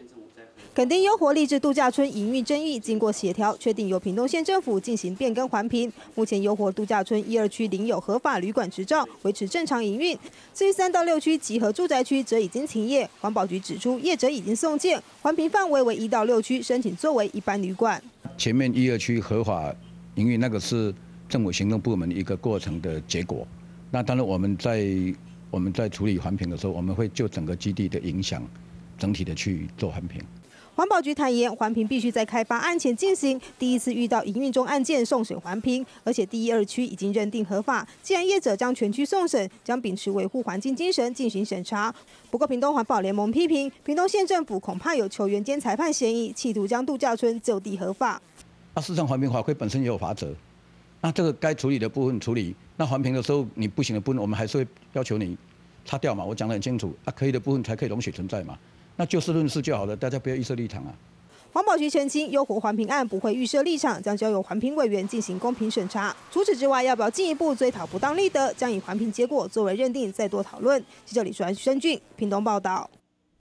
垦丁优活励志度假村营运争议经过协调，确定由屏东县政府进行变更环评。目前优活度假村1、2区领有合法旅馆执照，维持正常营运。至于3到6区集合住宅区则已经停业。环保局指出，业者已经送件，环评范围为1到6区，申请作为一般旅馆。 前面1、2区合法营运那个是政府行政部门一个过程的结果。那当然我们在处理环评的时候，我们会就整个基地的影响，整体的去做环评。 环保局坦言，环评必须在开发案前进行，第一次遇到营运中案件送审环评，而且第1、2区已经认定合法。既然业者将全区送审，将秉持维护环境精神进行审查。不过，屏东环保联盟批评，屏东县政府恐怕有球员兼裁判嫌疑，企图将度假村就地合法。 事实上，环评法规本身也有法则，那这个该处理的部分处理，那环评的时候你不行的部分，我们还是会要求你擦掉嘛。我讲得很清楚，可以的部分才可以容许存在嘛。那就事论事就好了，大家不要预设立场啊。 环保局澄清，优活环评案不会预设立场，将交由环评委员进行公平审查。除此之外，要不要进一步追讨不当利得，将以环评结果作为认定，再多讨论。记者李传申俊，屏东报道。